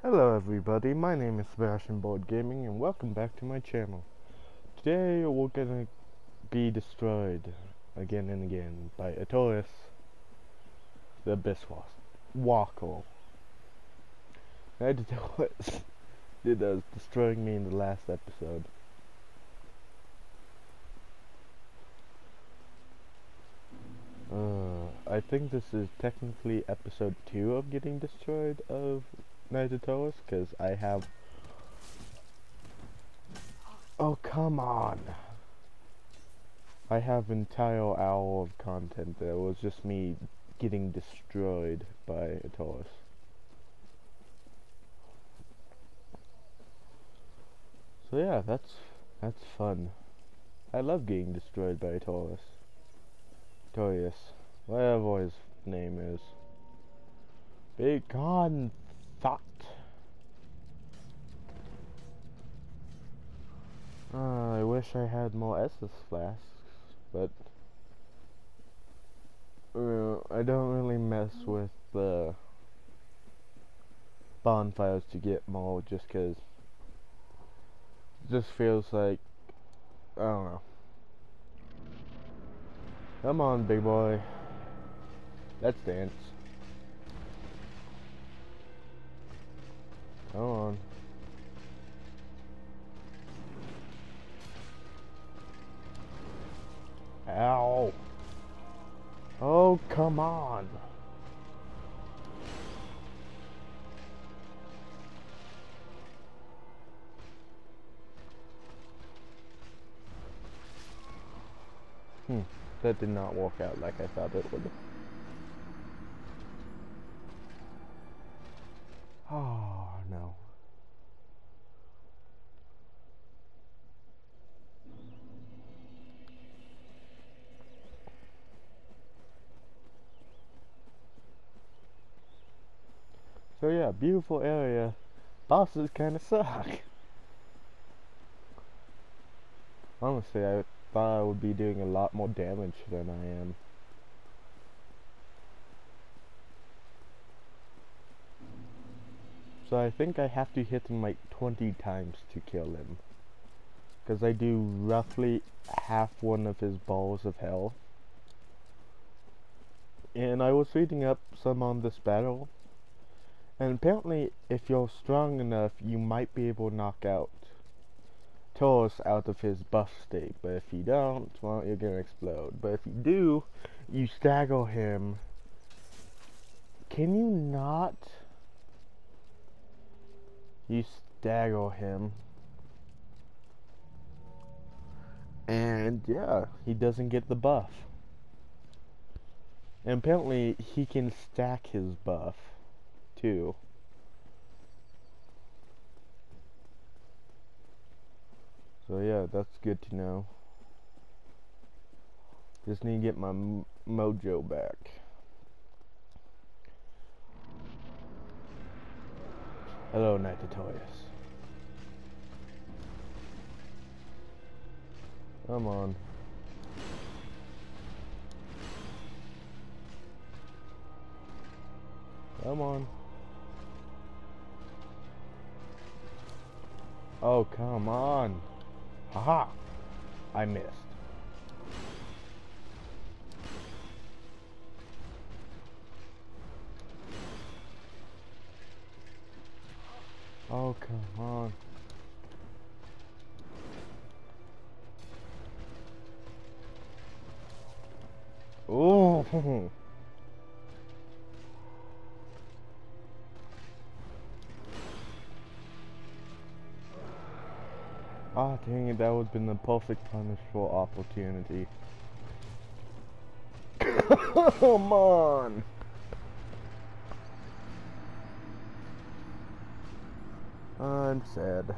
Hello everybody, my name is Sebastian Board Gaming and welcome back to my channel. Today we're gonna be destroyed again and again by Atoris, the Abyss Walker. I had to tell what did destroying me in the last episode. I think this is technically episode 2 of getting destroyed of Knight of Taurus, because I have... Oh, come on! I have an entire hour of content that was just me getting destroyed by Taurus. So yeah, that's fun. I love getting destroyed by Taurus. Whatever his name is. Be gone, thought. I wish I had more Estus flasks, but I don't really mess with the bonfires to get more, just cause it just feels like, I don't know. Come on, big boy. Let's dance. Come on. Ow. Oh, come on. That did not work out like I thought it would. Oh, no. So yeah, beautiful area. Bosses kinda suck. Honestly, I thought I would be doing a lot more damage than I am. So I think I have to hit him like 20 times to kill him. Because I do roughly half one of his balls of hell. And I was reading up some on this battle. And apparently, if you're strong enough, you might be able to knock out Taurus out of his buff state. But if you don't, well, you're gonna explode. But if you do, you stagger him. Can you not? You stagger him. And yeah, he doesn't get the buff. And apparently, he can stack his buff too. So yeah, that's good to know. Just need to get my mojo back. Hello, Knight of Taurus. Come on. Come on. Oh, come on. Haha! I missed. Oh, come on. Oh! Ah, dang it, that would have been the perfect punish for opportunity. Come on! I'm sad.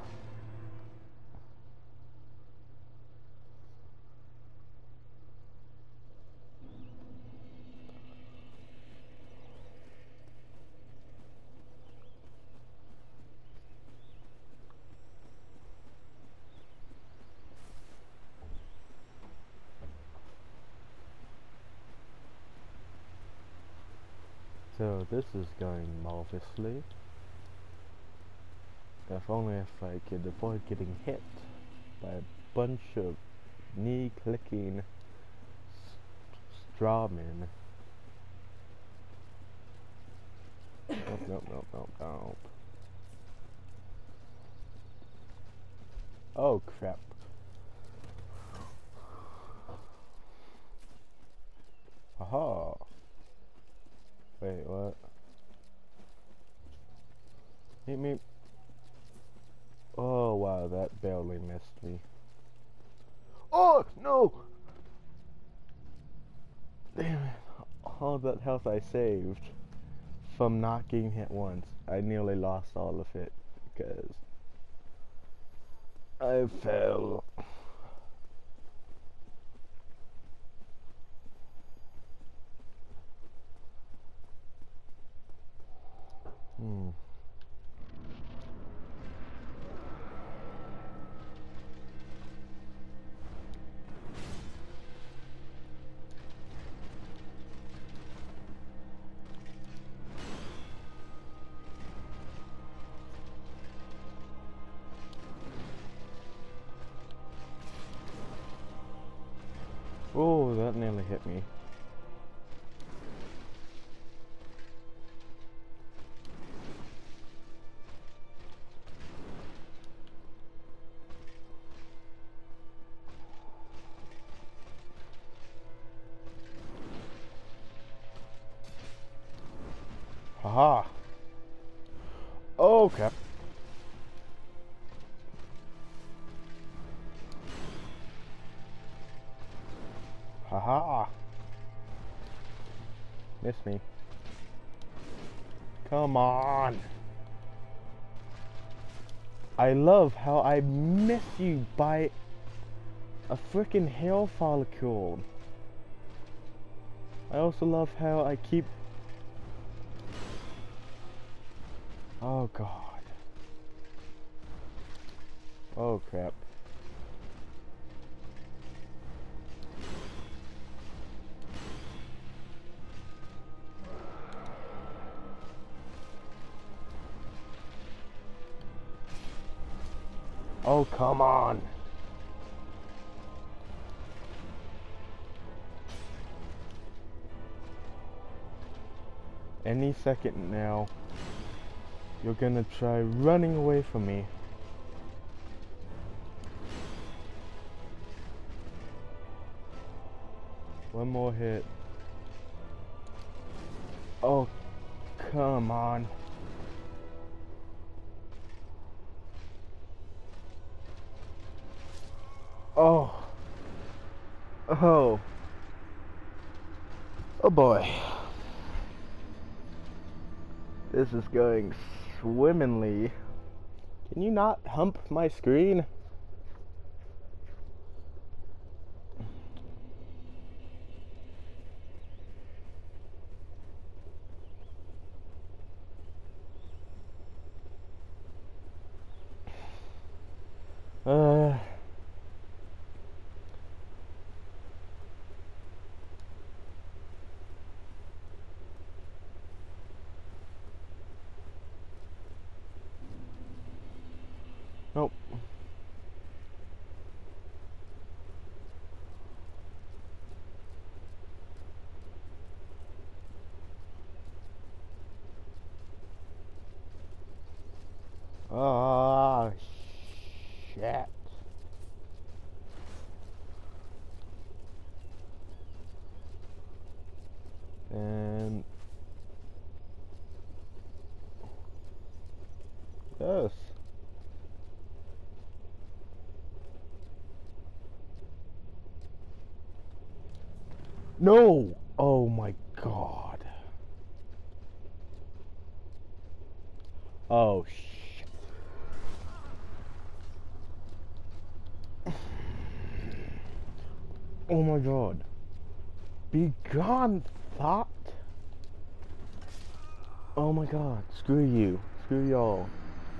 So this is going marvelously. If only if I could avoid getting hit by a bunch of knee-clicking strawmen. Nope, nope, nope, nope, nope. Oh, crap. Aha. Wait, what? Hit me. Oh, wow, that barely missed me. Oh, no! Damn it. All that health I saved from not getting hit once, I nearly lost all of it because I fell. Hmm. Oh, that nearly hit me. Haha. Oh, crap. Haha. Missed me. Come on. I love how I miss you by a freaking hair follicle. I also love how I keep... Oh, God. Oh, crap. Oh, come on. Any second now, you're gonna try running away from me. One more hit. Oh, come on. Oh. Oh. Oh boy. This is going swimmingly. Can you not hump my screen? Uh. Nope. Ah, shit. And yes. No. Oh my God. Oh shit. Oh my God. Be gone, thought. Oh my God. Screw you. Screw y'all.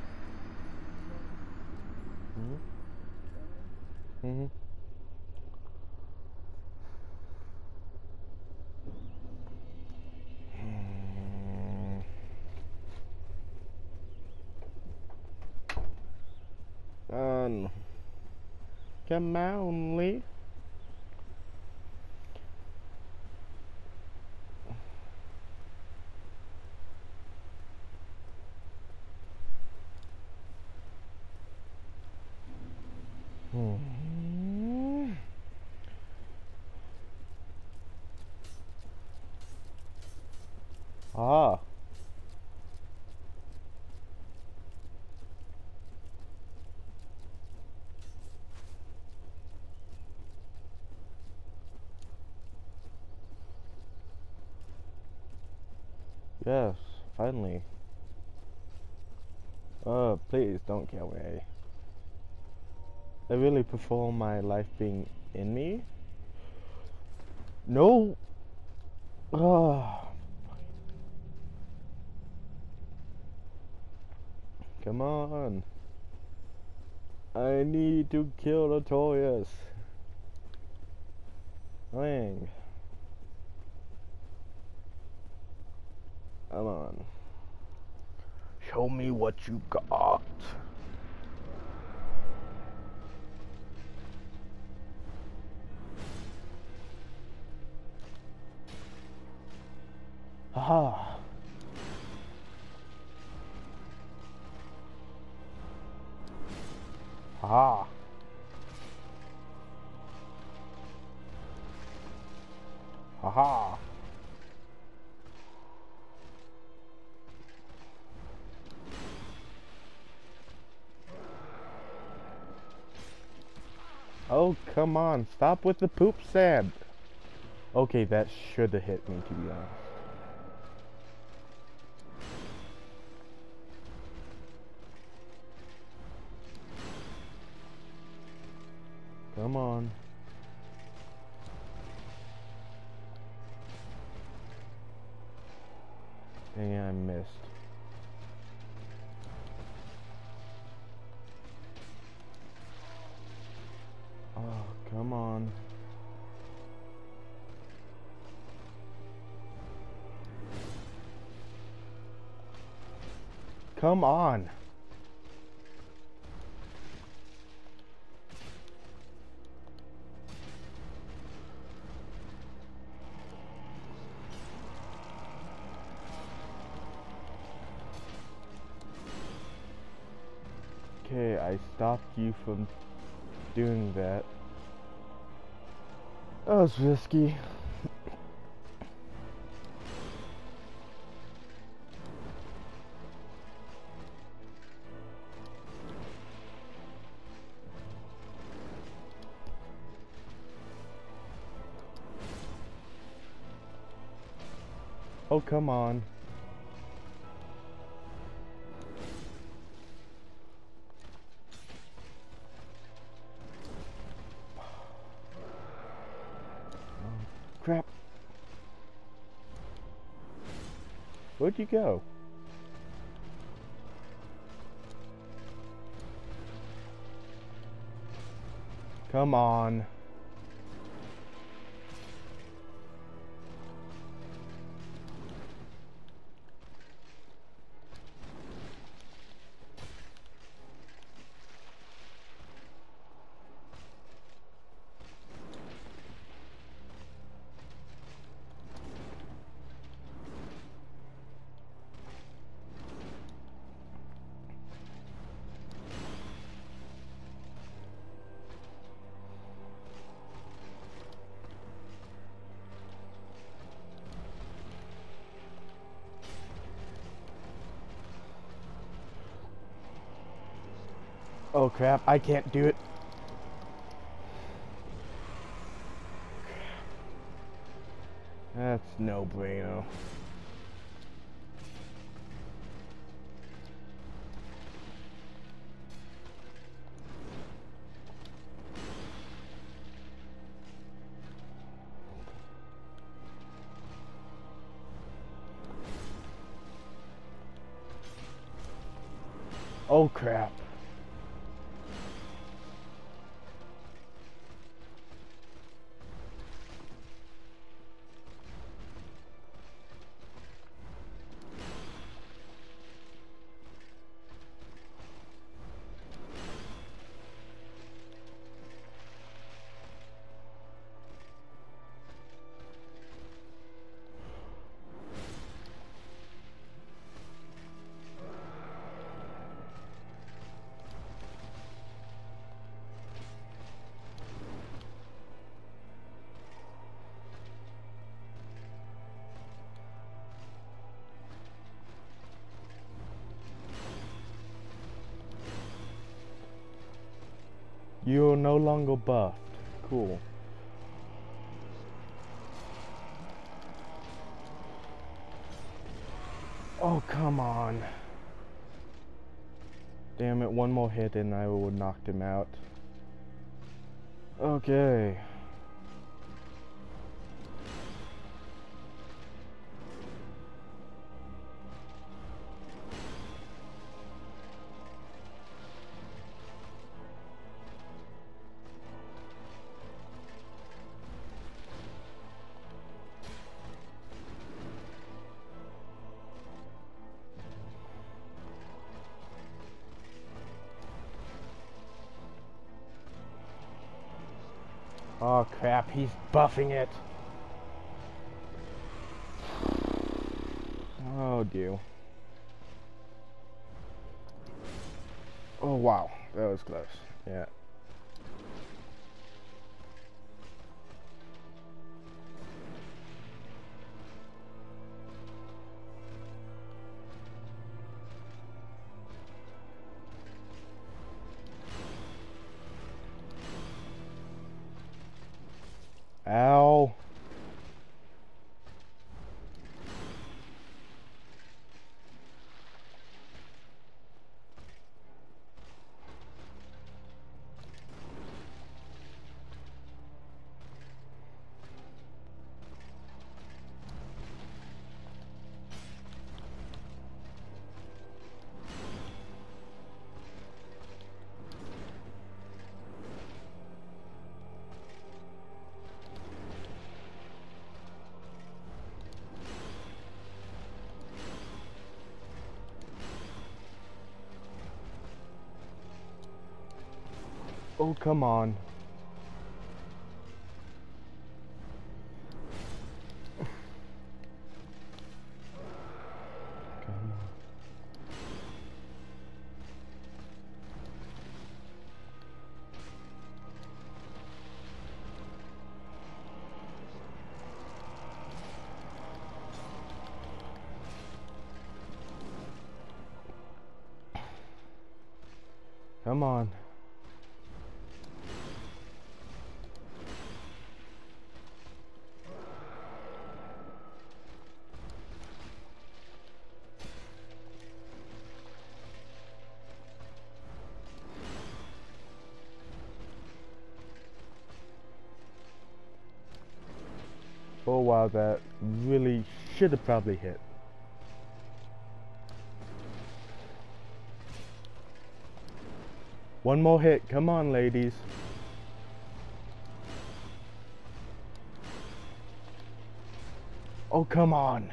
Mm-hmm. on. Come on, Lee. Ah. Yes, finally. Please don't kill me. I really prefer my life being in me. No. Ah. Come on. I need to kill Notorious. Dang. Come on. Show me what you got. Aha. Aha. Aha. Oh, come on. Stop with the poop sand. Okay, that should have hit me, to be honest. Come on. Dang, I missed. Oh, come on. Come on. Okay, I stopped you from doing that. That was risky. Oh, come on. Crap. Where'd you go? Come on. Oh crap, I can't do it. That's no bueno. Oh crap. You're no longer buffed. Cool. Oh, come on. Damn it, one more hit and I would have knocked him out. Okay. Oh crap, he's buffing it. Oh dear. Oh wow, that was close. Yeah. Ow. Oh, come on. Come on. Come on. Oh wow, that really should have probably hit. One more hit, come on ladies. Oh come on.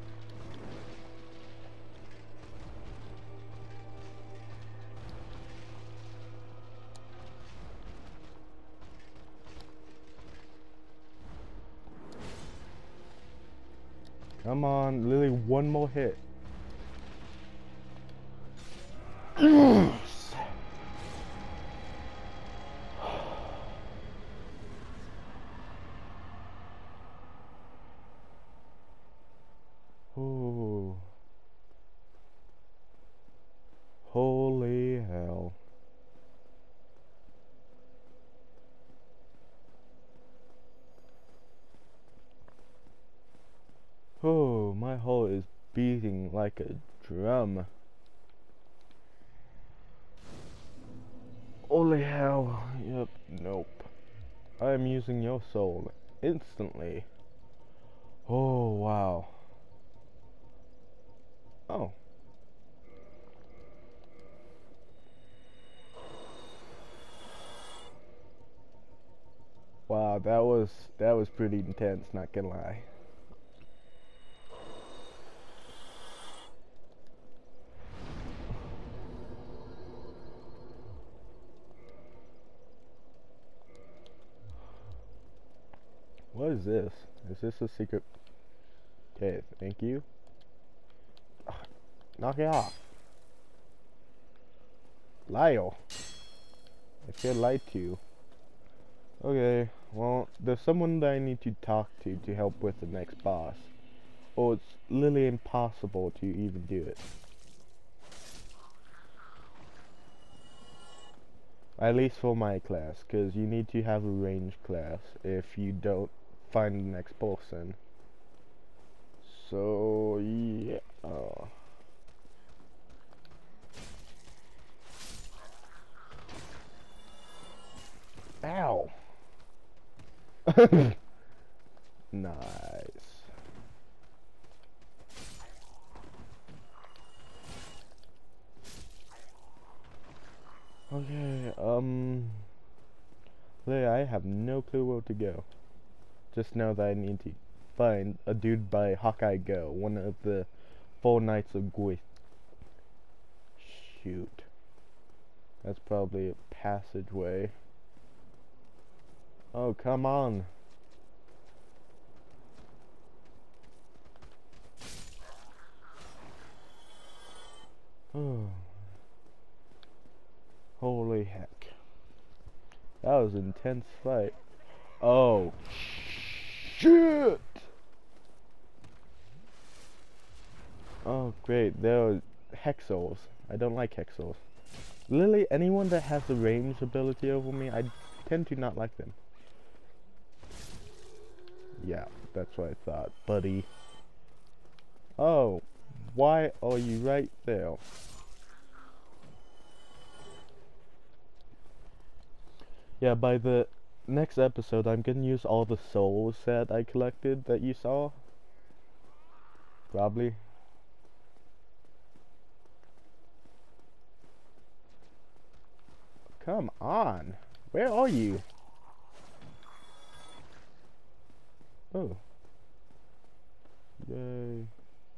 Come on, Lily, one more hit. Yes. Oh. Holy hell. Oh, my heart is beating like a drum. Holy hell. Yep, nope. I am using your soul instantly. Oh, wow. Oh. Wow, that was pretty intense, not gonna lie. What is this? Is this a secret? Okay, thank you. Ugh, knock it off. Lyle. I said lie to you. Okay, well, there's someone that I need to talk to help with the next boss. Or it's literally impossible to even do it. At least for my class, because you need to have a range class if you don't find the next person. So, yeah. Ow! Nice. Okay, I have no clue where to go. Just know that I need to find a dude by Hawkeye Go, one of the 4 Knights of Gwith. Shoot. That's probably a passageway. Oh, come on. Oh. Holy heck. That was an intense fight. Oh. Shit! Oh, great. There are Hexals. I don't like Hexals. Literally, anyone that has a range ability over me, I tend to not like them. Yeah, that's what I thought, buddy. Oh, why are you right there? Yeah, by the next episode, I'm gonna use all the souls that I collected that you saw. Probably. Come on. Where are you? Oh. Yay.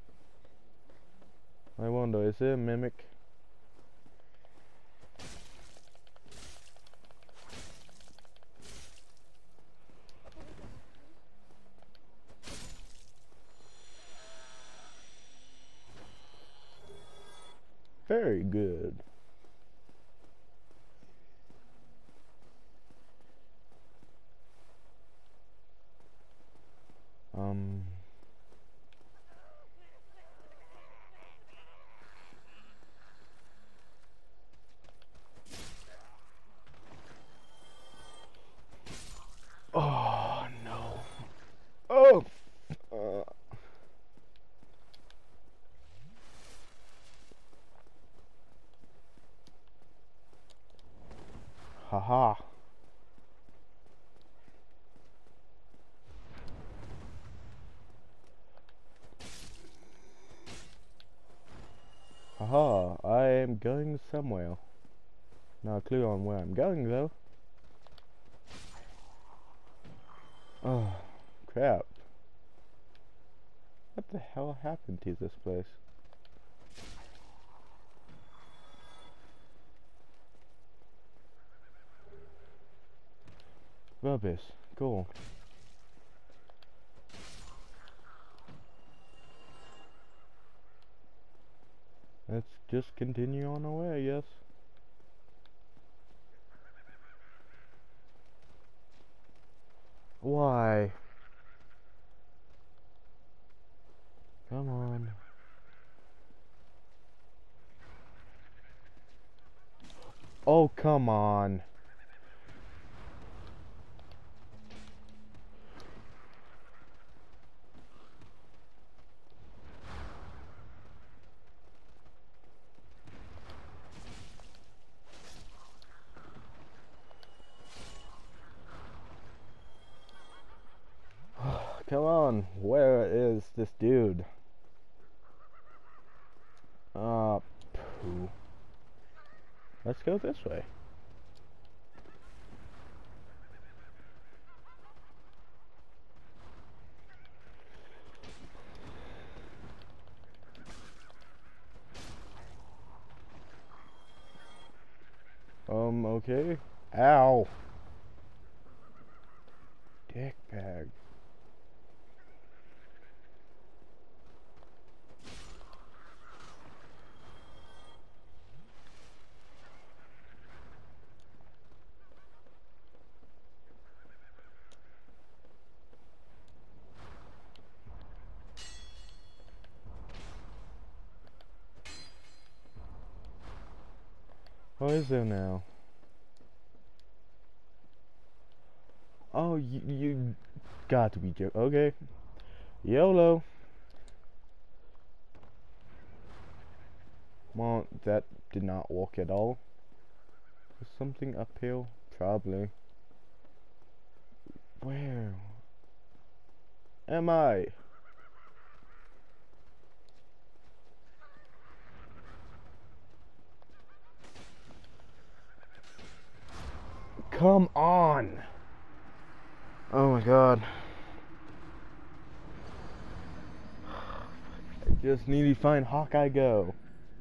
I wonder, is it a mimic? Very good. Oh, no. Oh! Haha. Haha, I am going somewhere. No clue on where I'm going though. Oh, crap. What the hell happened to this place? Rubbish. Cool. Let's just continue on our way, I guess. Why? Come on. Oh, come on. Come on. Where is this dude? Pooh. Let's go this way. Okay. Ow. Dickbag. What is there now? You got to be joking. Okay. YOLO. Well, that did not work at all. Is something uphill? Probably. Where am I? Come on! Oh my god. I just need to find Hawkeye Go.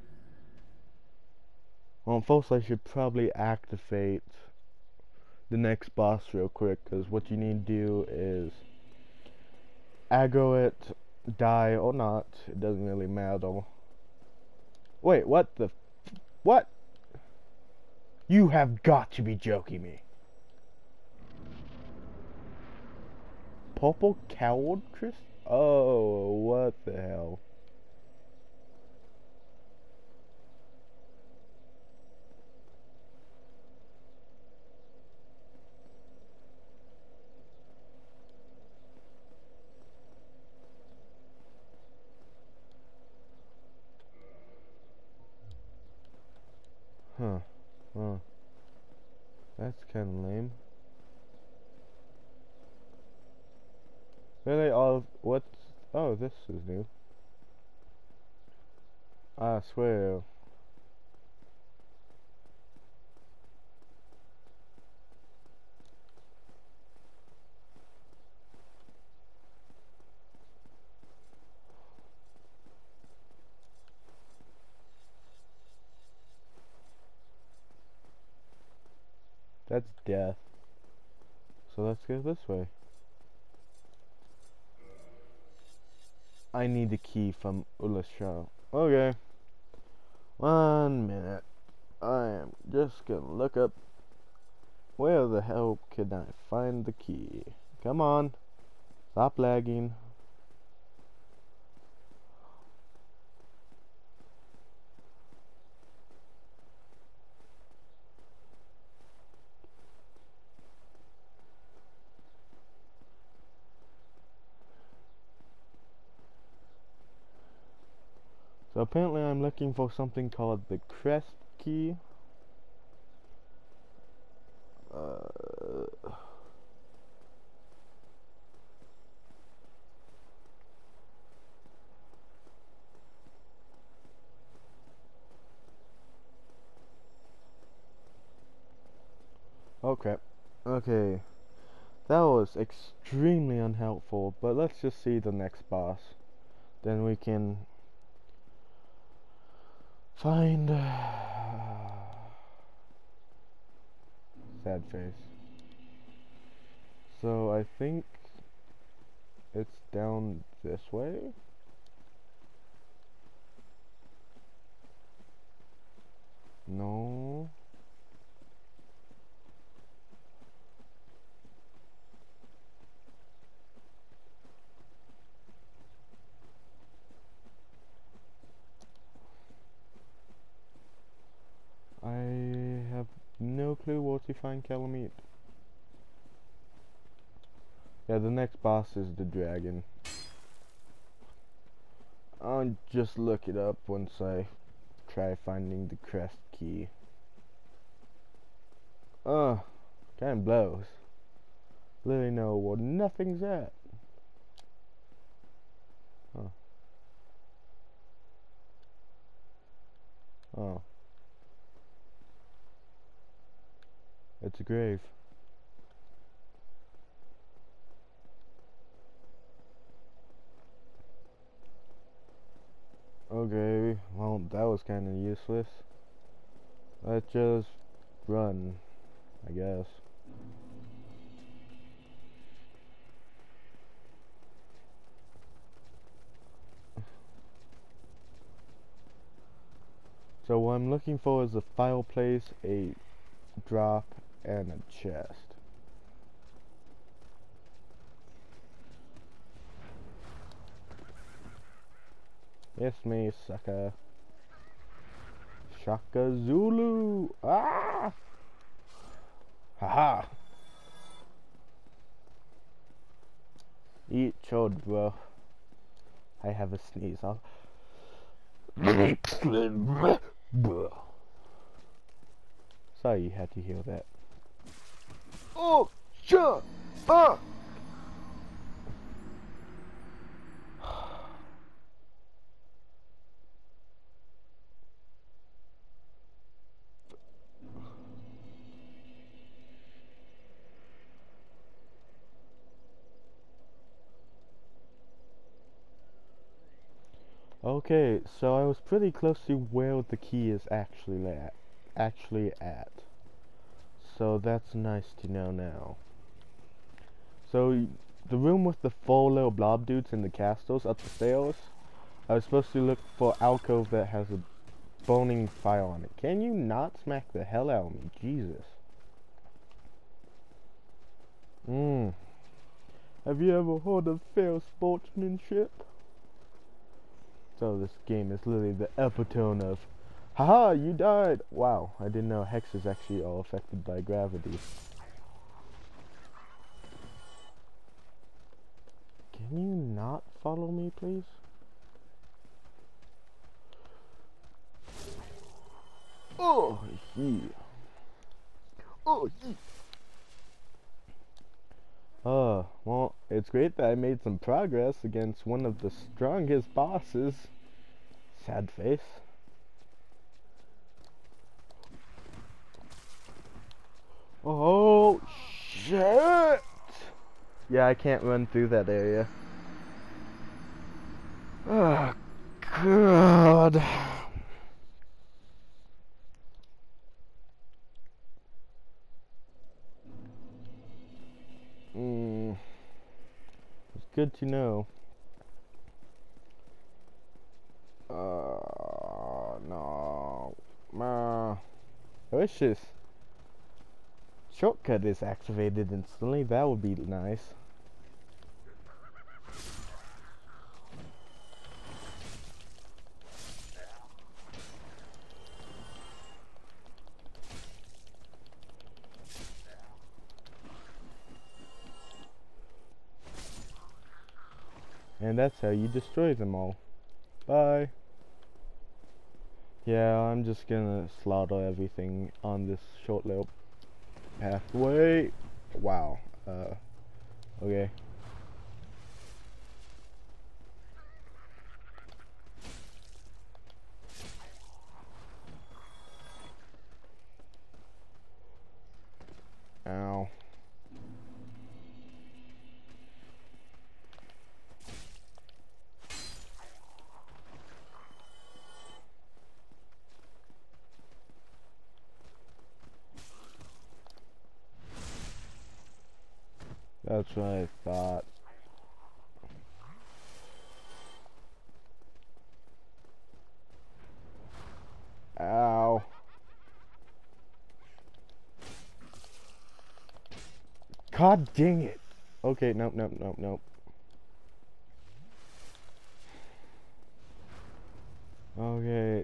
Well, first I should probably activate the next boss real quick, because what you need to do is aggro it, die or not, it doesn't really matter. Wait, what the what? You have got to be joking me. Purple coward, Chris? Oh, what the hell? Huh. Huh. That's kind of lame. Really, all what's? Oh, this is new. I swear. That's death. So let's go this way. I need the key from Ulasha. Okay. 1 minute. I am just gonna look up where the hell can I find the key. Come on. Stop lagging. So apparently I'm looking for something called the crest key. Okay. Okay. That was extremely unhelpful, but let's just see the next boss. Then we can find sad face. So I think it's down this way. No. I have no clue where to find Calamite. Yeah, the next boss is the dragon. I'll just look it up once I try finding the crest key. Kind of blows. Literally know where nothing's at. Huh. Oh. It's a grave. Okay, well, that was kind of useless. Let's just run, I guess. So what I'm looking for is a fireplace, a drop, and a chest. It's me, sucker. Shaka Zulu! Ah! Haha! Eat chod, bro. I have a sneeze. Sorry you had to hear that. Oh, shut up! Okay, so I was pretty close to where the key is actually at. So that's nice to know now. So the room with the 4 little blob dudes in the castles up the stairs, I was supposed to look for alcove that has a burning fire on it. Can you not smack the hell out of me? Jesus. Have you ever heard of fair sportsmanship? So this game is literally the epitome of, haha, you died! Wow, I didn't know hexes actually are affected by gravity. Can you not follow me, please? Oh, yeah. Oh, yeah. Well, it's great that I made some progress against one of the strongest bosses. Sad face. Oh, shit! Yeah, I can't run through that area. Oh, God. It's good to know. No. I wish this shortcut is activated instantly. That would be nice. And that's how you destroy them all. Bye. Yeah, I'm just gonna slaughter everything on this short little pathway. Wow. Okay. Ow. That's what I thought. Ow. God dang it. Okay, nope. Okay.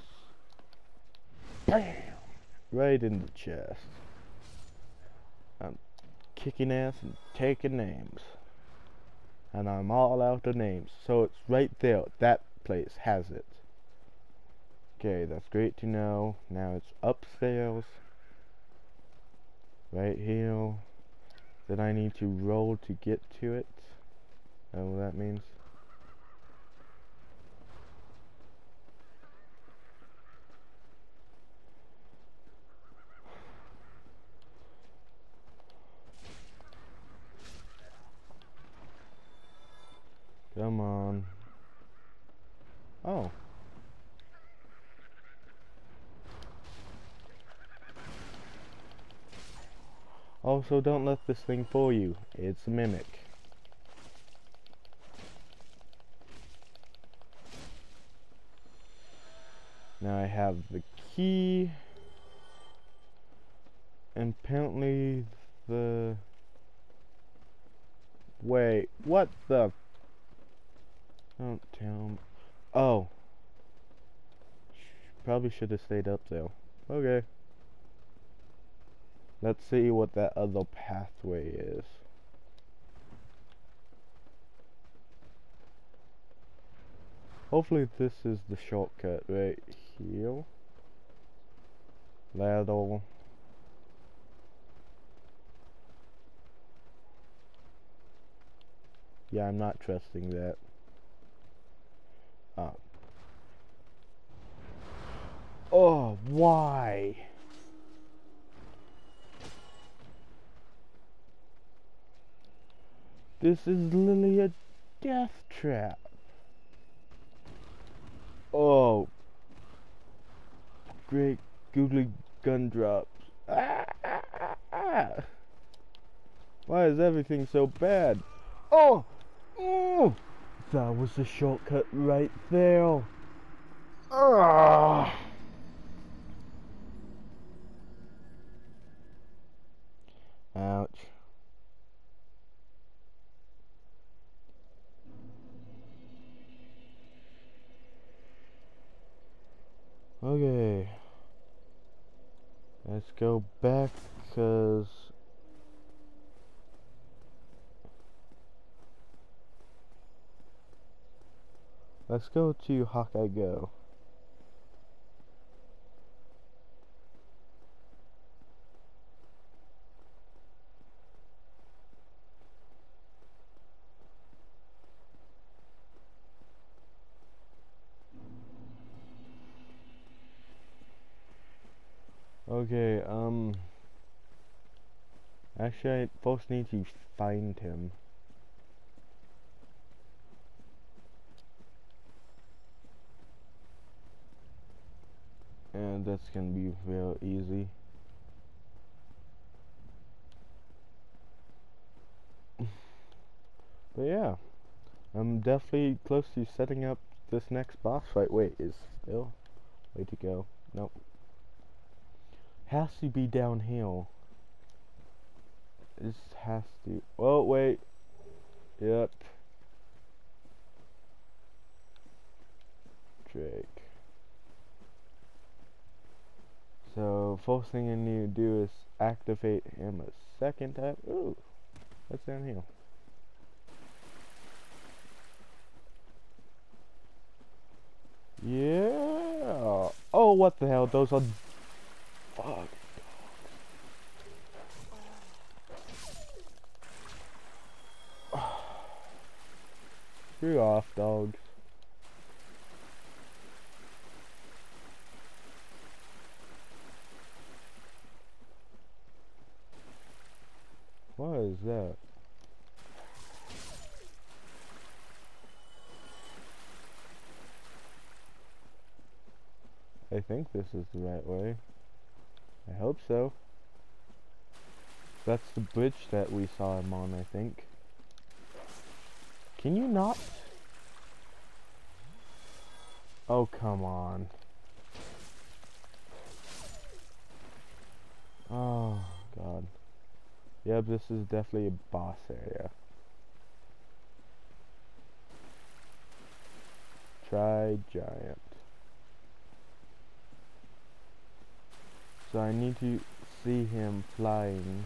Bam! Right in the chest. I'm kicking ass and taking names. And I'm all out of names. So it's right there. That place has it. Okay, that's great to know. Now it's upstairs. Right here. That I need to roll to get to it. Know what that means? Come on. Oh. Also, don't let this thing fool you. It's a mimic. Now I have the key. And apparently the... Wait, what the... Don't tell me. Oh. Probably should have stayed up there. Okay. Let's see what that other pathway is. Hopefully this is the shortcut right here. Ladle. Yeah, I'm not trusting that. Oh, why? This is literally a death trap. Oh, great googly gun drops. Ah, ah, ah, ah. Why is everything so bad? Oh, oh, that was the shortcut right there. Ah. Ouch. Okay. Let's go back, cause let's go to Hawkeye Go. Okay, actually I first need to find him. And that's gonna be real easy. But yeah, I'm definitely close to setting up this next boss fight. Wait, is still? Way to go. Nope. Has to be downhill. This has to. Oh, wait. Yep. Drake. So, first thing I need to do is activate him a second time. Ooh. What's down here? Yeah. Oh, what the hell? Those are. Fuck. Screw off, dogs. What is that? I think this is the right way. I hope so. That's the bridge that we saw him on, I think. Can you not? Oh, come on. Oh, God. Yep, this is definitely a boss area. Try giant. So I need to see him flying.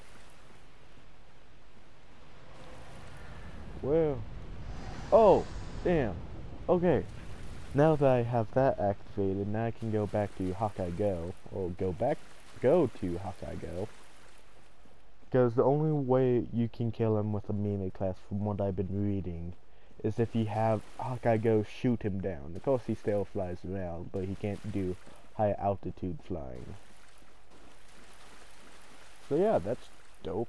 Where? Oh, damn. Okay. Now that I have that activated, now I can go back to Hawkeye Go. Or go to Hawkeye Go. Because the only way you can kill him with a melee class, from what I've been reading, is if you have Hawkeye Go shoot him down. Of course he still flies around, but he can't do high altitude flying. So yeah, that's dope.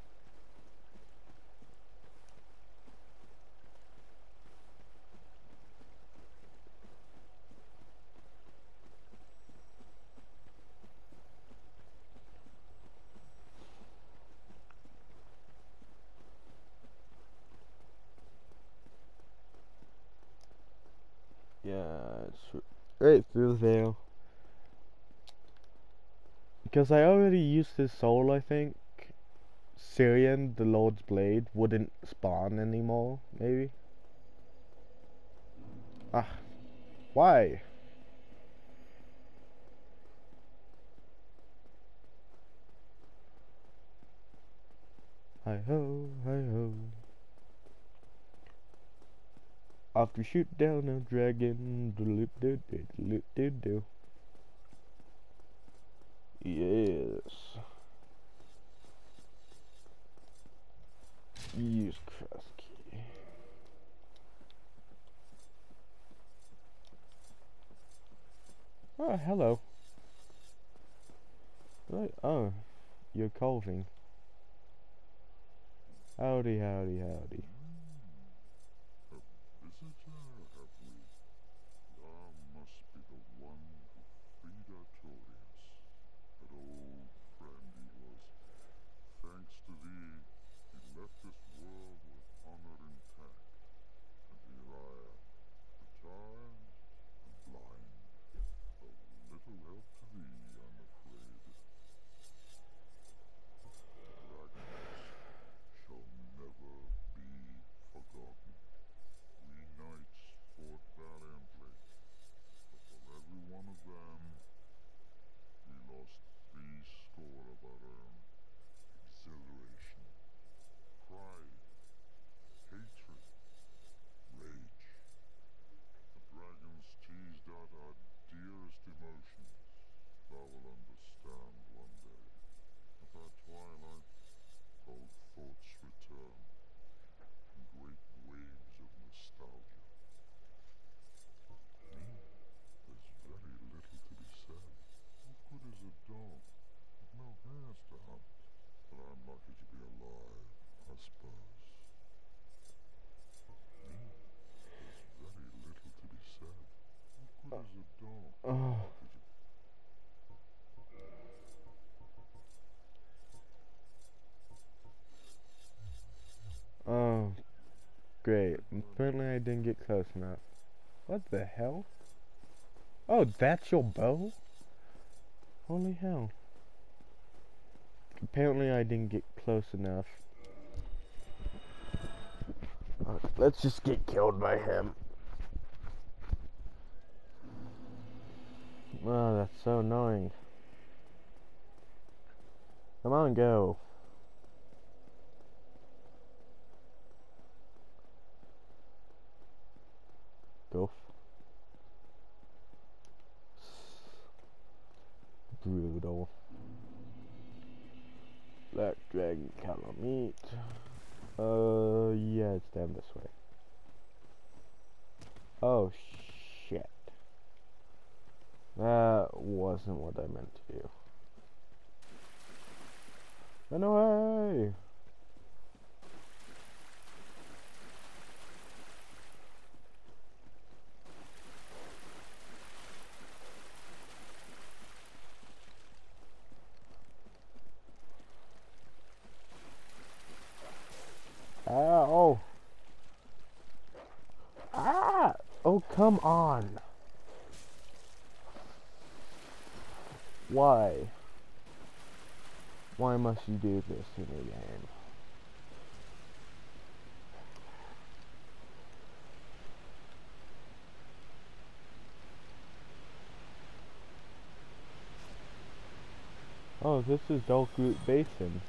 Yeah, it's right through there. Because I already used his soul, I think. Syrian, the Lord's Blade, wouldn't spawn anymore, maybe? Ah, why? Hi ho, hi ho. After shoot down a dragon, do. Yes. Use cross key. Oh, hello. Right. Oh, you're calling. Howdy, howdy, howdy. A visitor, have we? Thou must be the one who freed Artorias. An old friend he was. Thanks to thee, he left this world with honor intact. And here I am, retired and blind. Of little help to thee, I'm afraid. Ragnaros shall never be forgotten. We knights fought valiantly, but for every one of them, we lost 70 of our own. Exhilaration, pride, hatred, rage. The dragons teased out our dearest emotions. Thou will understand one day. At our twilight, old thoughts return, in great waves of nostalgia. There's very little to be said. What good is a dog with no hairs to hunt? But I'm lucky to be alive, I suppose. There's very little to be said. What good is a dog? Oh. Oh, great. Apparently I didn't get close enough. What the hell? Oh, that's your bow? Holy hell. Apparently I didn't get close enough. Let's just get killed by him. Oh, that's so annoying. Come on, go. Go. Brutal. Black Dragon Calamite. Yeah, it's down this way. Oh, shit. That wasn't what I meant to do. Run away! Ow! Ah! Oh, come on! Why? Why must you do this to me, game? Oh, this is Dalkroot Basin.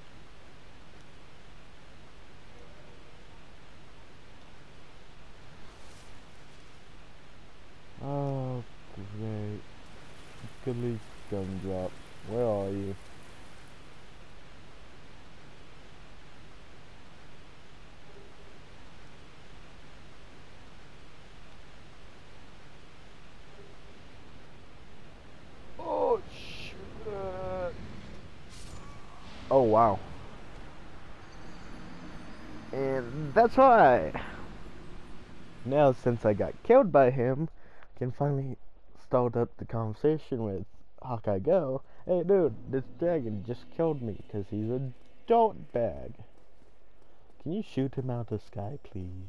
Oh, great. Gilly's Gumdrop. Where are you? Oh, shit. Oh, wow. And that's right. Now, since I got killed by him, I can finally start up the conversation with Hawkeye Go. Hey, dude, this dragon just killed me because he's a dope bag. Can you shoot him out of the sky, please?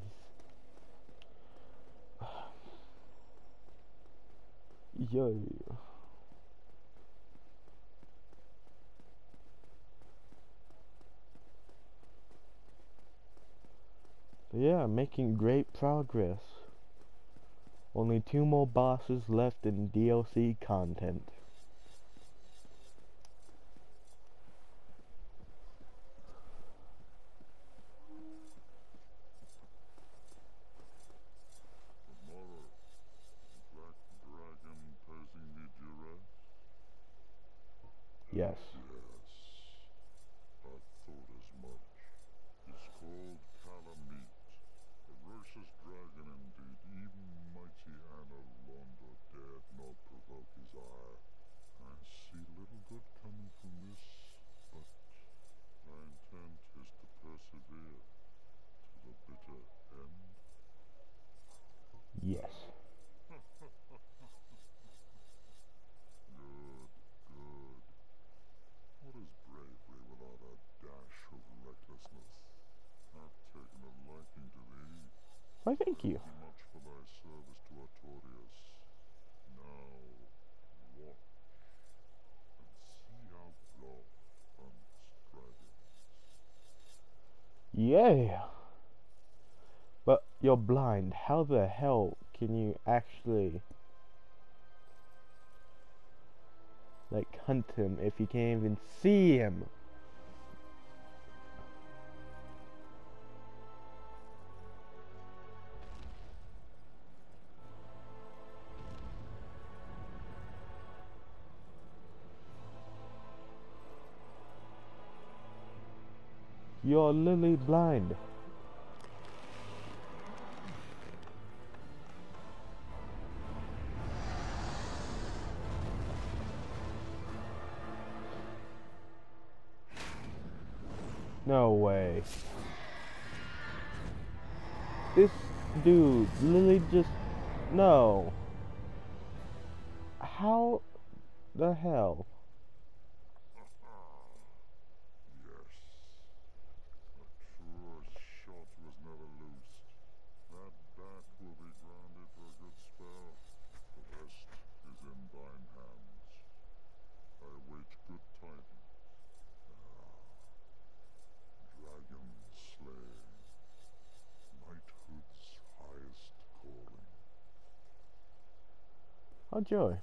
Yo. Yeah, making great progress. Only 2 more bosses left in DLC content. Yes. Yes, I thought as much. It's called Calamite, a ferocious dragon indeed. Even mighty Anna Londa dared not provoke his ire. I see little good coming from this, but my intent is to persevere to the bitter end. Yes. Good, good. What is bravery without a dash of recklessness? I've taken a liking to thee. Why, thank you. Much for thy service to Artorias. Now, watch and see how Bloff hunts dragons. Yeah. But you're blind. How the hell can you actually, like, hunt him if you can't even see him? You're literally blind. No way. This dude literally just... No. How the hell? Yes. A true shot was never loosed. That bat will be grounded for a good spell. The rest is in thine hands. I await good tidings. Dragon slaying. Knighthood's highest calling. Oh joy.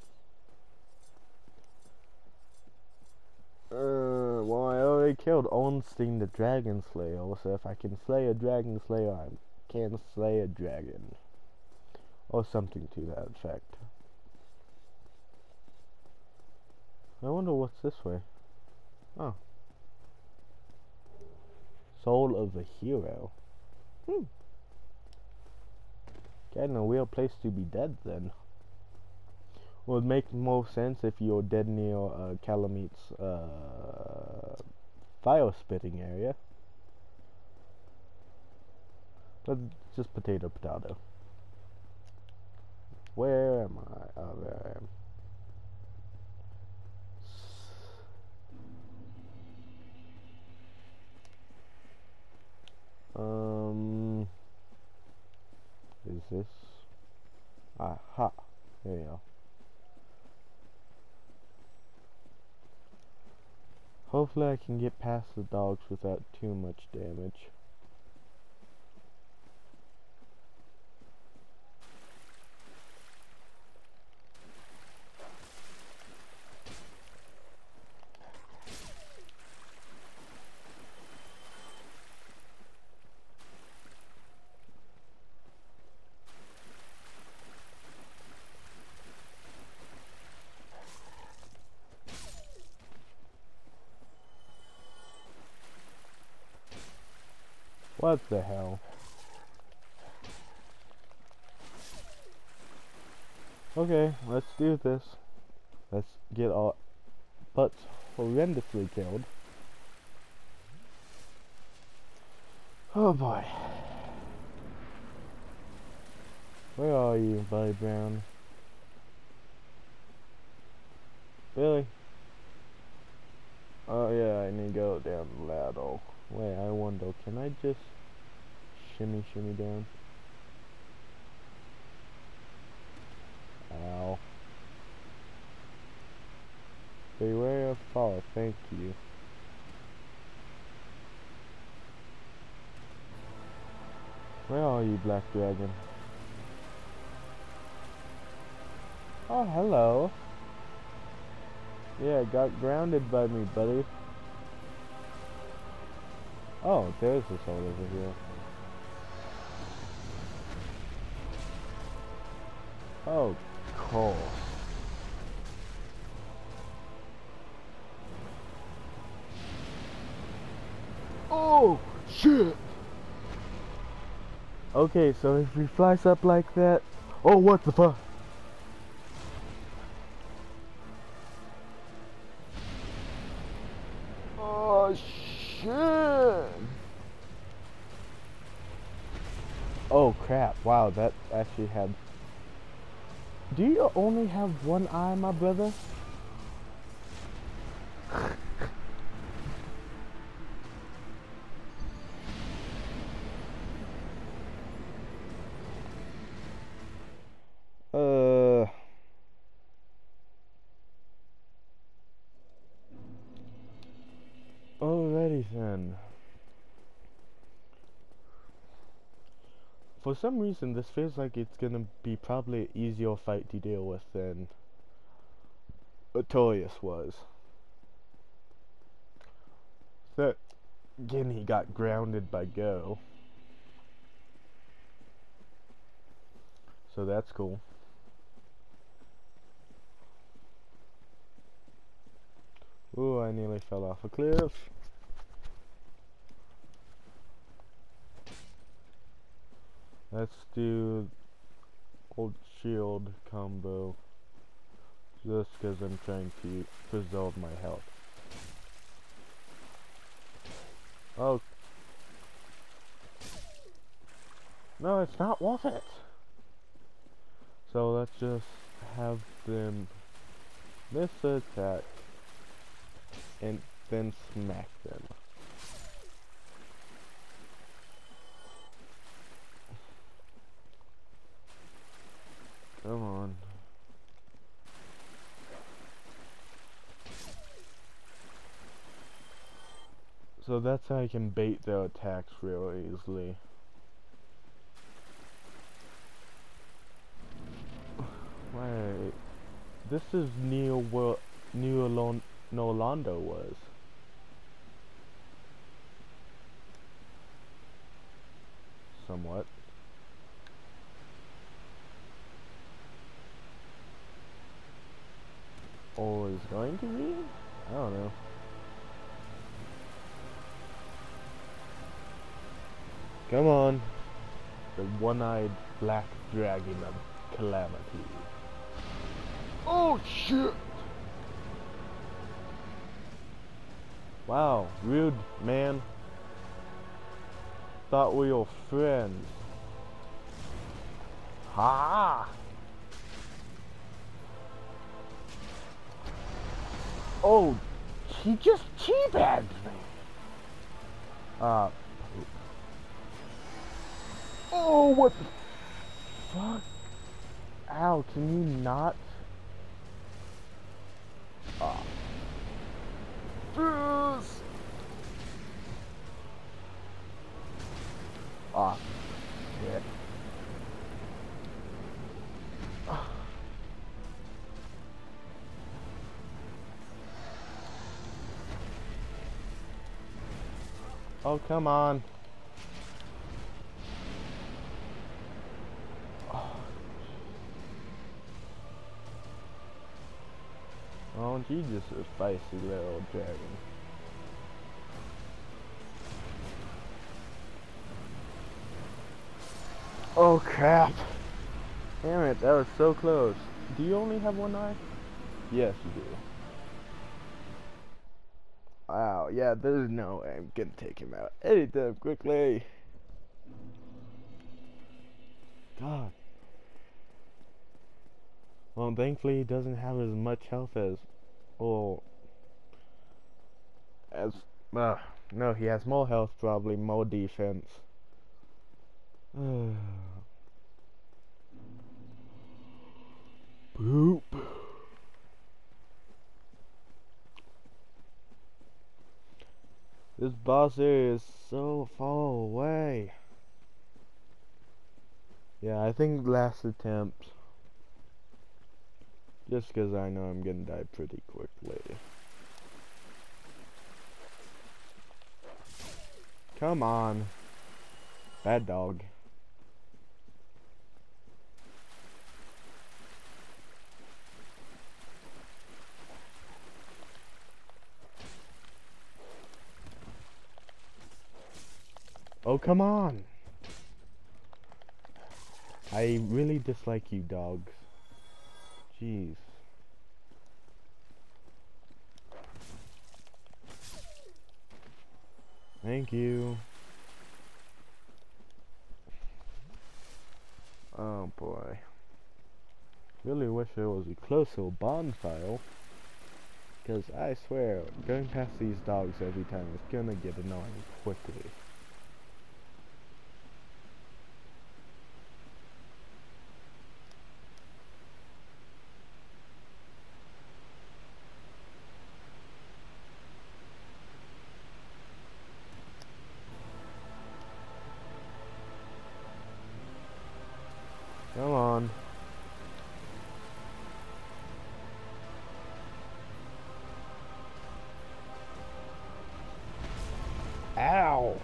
Well, I already killed Ornstein the Dragon Slayer, so if I can slay a Dragon Slayer, I can slay a dragon. Or something to that effect. I wonder what's this way. Oh. Soul of a Hero. Getting a real place to be dead then. Would make more sense if you're dead near Calamite's fire spitting area. But just potato. Where am I? Oh, there I am. Is this? Aha. There you go. Hopefully I can get past the dogs without too much damage. What the hell? Okay, let's do this. Let's get our butts horrendously killed. Oh boy. Where are you, Buddy Brown? Really? Oh yeah, I need to go down the ladder. Wait, I wonder, can I just shimmy down? Ow. Beware of fall, thank you. Where are you, Black Dragon? Oh, hello. Yeah, got grounded by me, buddy. Oh, there's a soul over here. Oh, cool. Oh, shit! Okay, so if he flies up like that... Oh, what the fuck? Oh, shit! Oh, crap. Wow, that actually had... Do you only have one eye, my brother? Alrighty then. For some reason, this feels like it's gonna be probably an easier fight to deal with than Artorias was. So, again, he got grounded by Go. So that's cool. Ooh, I nearly fell off a cliff. Let's do old shield combo. Just because I'm trying to preserve my health. Oh. No, it's not worth it. So let's just have them miss attack and then smack them. Come on. So that's how I can bait their attacks real easily. Wait, this is near where Nolando was. Somewhat. Or is going to be? I don't know. Come on. The one-eyed black dragon of calamity. Oh shit! Wow, rude man. Thought we were friends. Ha! Oh, he just teabagged me. Oh, what the fuck? Ow, can you not? Yes! Ah, shit. Oh, come on. Oh, you just a feisty little dragon. Oh crap! Damn it, that was so close. Do you only have one eye? Yes, you do. Wow, yeah, there's no way I'm gonna take him out anytime quickly. God. Well, thankfully he doesn't have as much health as, no, he has more health, probably more defense. Boop. This boss area is so far away. Yeah, I think last attempt. Just because I know I'm gonna die pretty quickly. Come on. Bad dog. Oh, come on. I really dislike you dogs. Jeez. Thank you. Oh boy. Really wish there was a closer bonfire. Because I swear, going past these dogs every time is gonna get annoying quickly. Come on. Ow!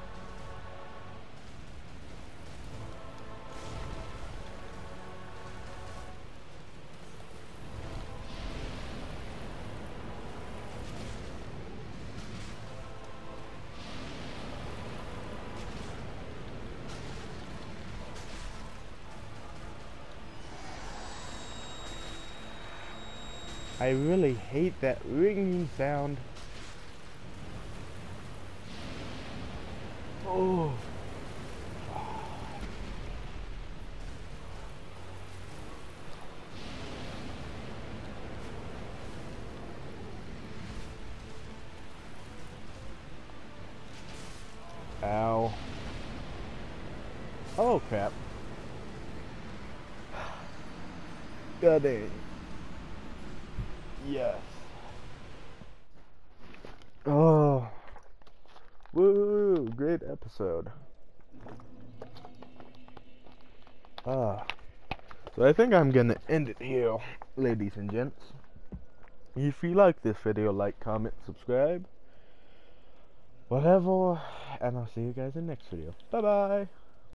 I really hate that ringing sound. Oh. Ow. Oh crap. God dang. Yes. Oh. Woo! Great episode. Ah. So I think I'm gonna end it here, ladies and gents. If you like this video, like, comment, subscribe, whatever, and I'll see you guys in the next video. Bye bye!